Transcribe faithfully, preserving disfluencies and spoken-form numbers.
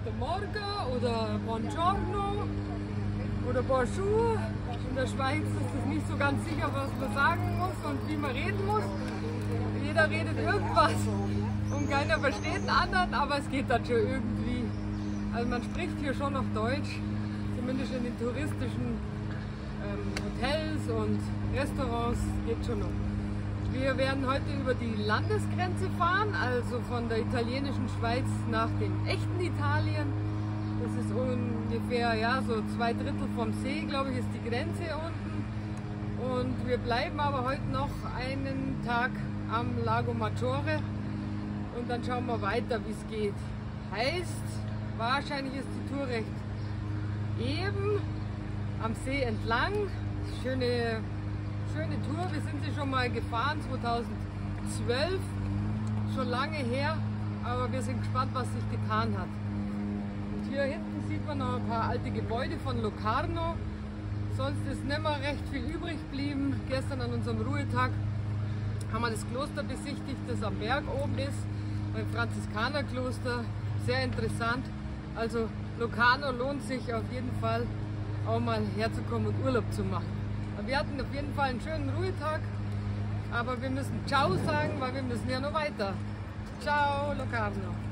Guten Morgen oder Buongiorno oder Bonjour. In der Schweiz ist es nicht so ganz sicher, was man sagen muss und wie man reden muss. Jeder redet irgendwas und keiner versteht den anderen, aber es geht dann schon irgendwie. Also man spricht hier schon noch Deutsch, zumindest in den touristischen ähm, Hotels und Restaurants geht schon noch. Wir werden heute über die Landesgrenze fahren, also von der italienischen Schweiz nach dem echten Italien. Das ist ungefähr ja, so zwei Drittel vom See, glaube ich, ist die Grenze unten. Und wir bleiben aber heute noch einen Tag am Lago Maggiore und dann schauen wir weiter, wie es geht. Heißt, wahrscheinlich ist die Tour recht eben am See entlang. Schöne Schöne Tour, wir sind sie schon mal gefahren, zweitausendzwölf, schon lange her, aber wir sind gespannt, was sich getan hat. Und hier hinten sieht man noch ein paar alte Gebäude von Locarno, sonst ist nicht mehr recht viel übrig geblieben. Gestern an unserem Ruhetag haben wir das Kloster besichtigt, das am Berg oben ist, ein Franziskanerkloster, sehr interessant. Also Locarno lohnt sich auf jeden Fall auch mal herzukommen und Urlaub zu machen. Wir hatten auf jeden Fall einen schönen Ruhetag, aber wir müssen Ciao sagen, weil wir müssen ja noch weiter. Ciao, Locarno.